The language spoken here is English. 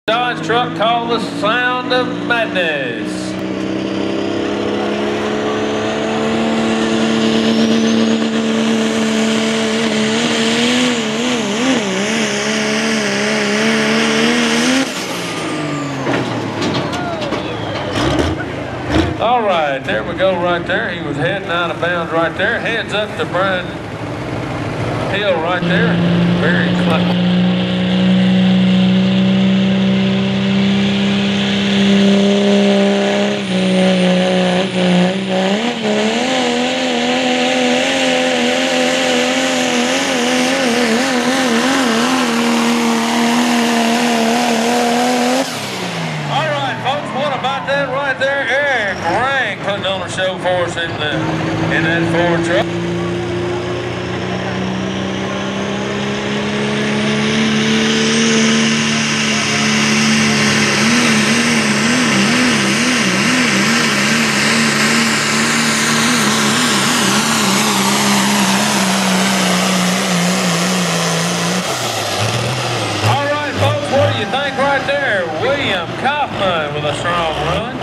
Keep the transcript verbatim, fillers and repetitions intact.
Dodge truck called the Sound of Madness. All right, there we go right there. He was heading out of bounds right there. Heads up to Brian Hill right there. Very close. Right there, Eric Rank putting on a show for us in the in that Ford truck. All right, folks, what do you think right there? William Kaufman with a strong run.